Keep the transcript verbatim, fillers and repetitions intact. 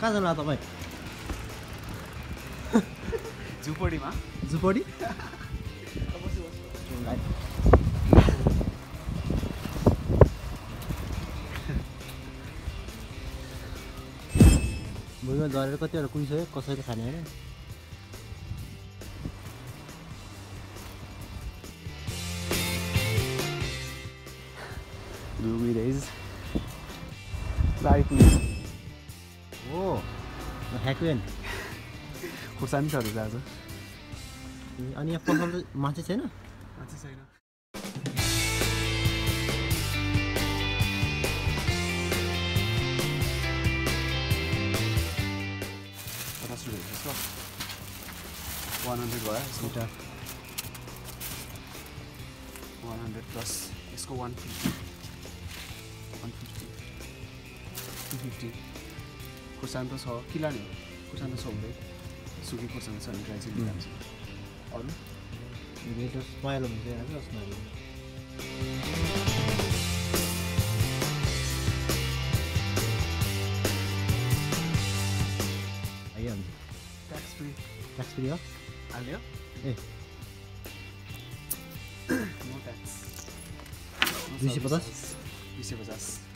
कहाँ जानु तपाईँ झुपडीमा झुपडी भुइँमा झरेर कतिवटा कुदिसक्यो कसैले खाने होइन Blueberries. Like me. Oh, hackwen. खुर्सानी छ अरे आज अनि यहाँ पसल मान्छे छैन मान्छे छैन पचास रुपियाँ त्यसको वान हन्ड्रेड भयो यसको वान हन्ड्रेड प्लस यसको one fifty one fifty two fifty खुर्सानी त छ कि लाने हो खुर्सानी छ हुँदै सुकी खुर्सानी छ भने ड्राई चाहिँ लिइहाल्छ अरू पहेँलो हुन्छ जसमा आइहाल्छ ट्याक्स फ्री ट्याक्स फ्री हो हाल्यो ए नो ट्याक्स दुई सय पचास दुई सय पचास